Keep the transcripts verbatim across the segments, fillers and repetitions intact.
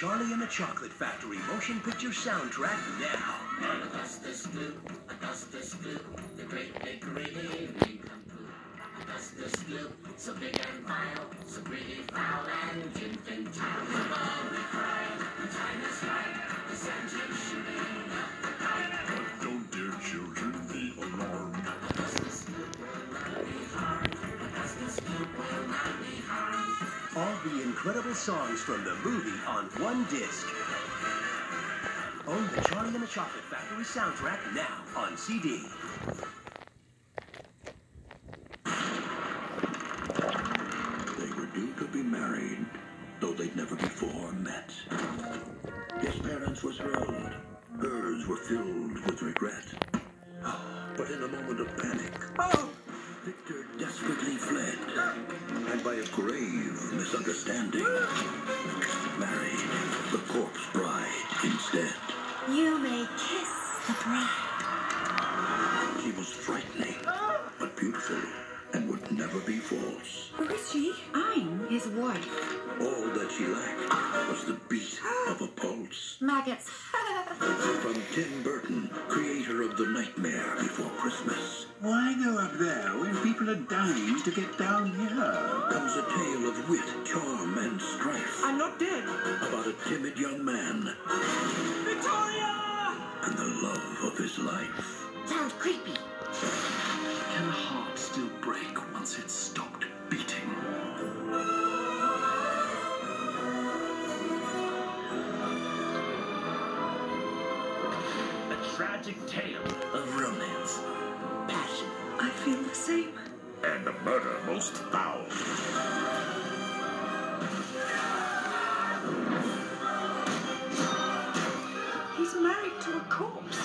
Charlie and the Chocolate Factory motion picture soundtrack now. Augustus Gloop, Augustus Gloop, the great big really come true. Augustus Gloop, so big and vile, so pretty foul and infantile. Oh, we cry, the time is right, the engine shooting up the kite. But don't dear children be alarmed. Augustus Gloop will not be harmed. Augustus Gloop will not be harmed. All the incredible songs from the movie on one disc. Own the Charlie and the Chocolate Factory soundtrack now on C D. They were due to be married, though they'd never before met. His parents were thrilled. Hers were filled with regret. But in a moment of panic, Oh! Victor desperately fled. And by a grave misunderstanding, married the corpse bride instead. You may kiss the bride. She was frightening, but beautiful, and would never be false. Who is she? I'm his wife. All that she lacked was the beat of a pulse. Maggots. From Tim Burton, creator of The Nightmare Before Christmas, Why go up there when people are dying to get down here? comes a tale of wit, charm, and strife. I'm not dead! About a timid young man Victoria! and the love of his life. Sounds creepy. Can a heart still break once it's stopped beating? A tragic tale of romance, passion, I feel the same. And a murder most foul. He's married to a corpse.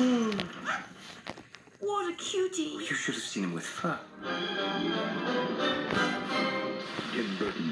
What a cutie. You should have seen him with fur. Tim Burton